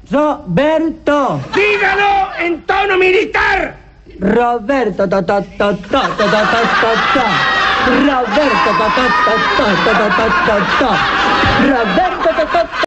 Roberto. ¡Dígalo en tono militar! Roberto, ta ta ta ta ta ta ta ta ta. Roberto, ta ta ta ta ta ta ta ta. Roberto, ta ta ta.